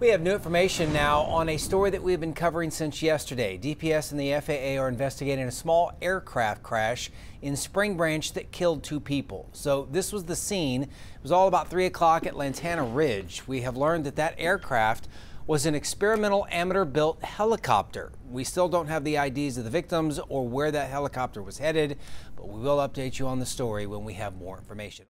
We have new information now on a story that we've been covering since yesterday. DPS and the FAA are investigating a small aircraft crash in Spring Branch that killed 2 people. So this was the scene. It was all about 3 o'clock at Lantana Ridge. We have learned that that aircraft was an experimental amateur-built helicopter. We still don't have the IDs of the victims or where that helicopter was headed, but we will update you on the story when we have more information.